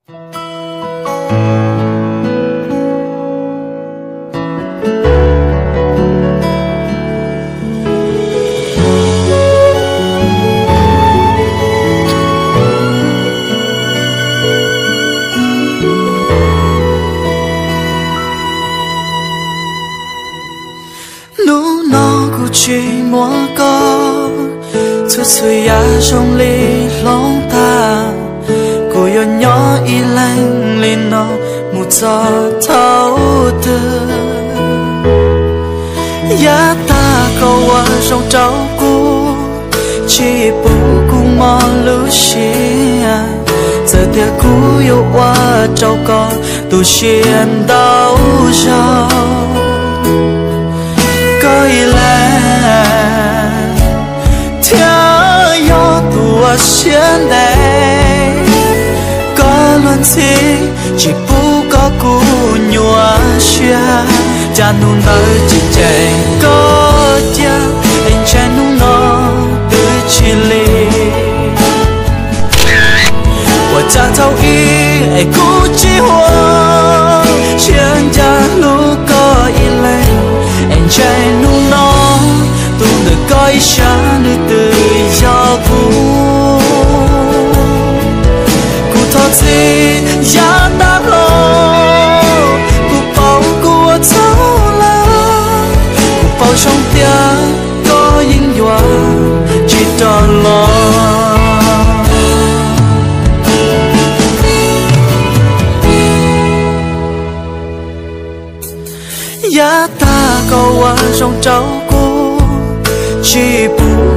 chỉ muốn có chút suy ya trong ly lòng ta cô yêu nhỏ y lạnh lên nó một gió thấu từ ya ta câu ở trong trâu cũ chỉ bù cùng mò lưu xia giờ tia cũ yêu qua trâu con tu xuyên đau giàu coi là theo gió tua xuyên đây có luôn gì chỉ bu có cú nhua xia cha nung tới chỉ chạy có cha anh cha nung nó từ chỉ li và cha thâu y ai cú chỉ hoa xuyên cha lu có y lên anh trai nung nó tu được coi xa nơi từ gió cũ cụ thọ gì giá ta lo cụ bao của cháu là cụ bao trong tiếng có những dọa chỉ tròn lo giá ta câu ở trong trâu cũ chỉ buồn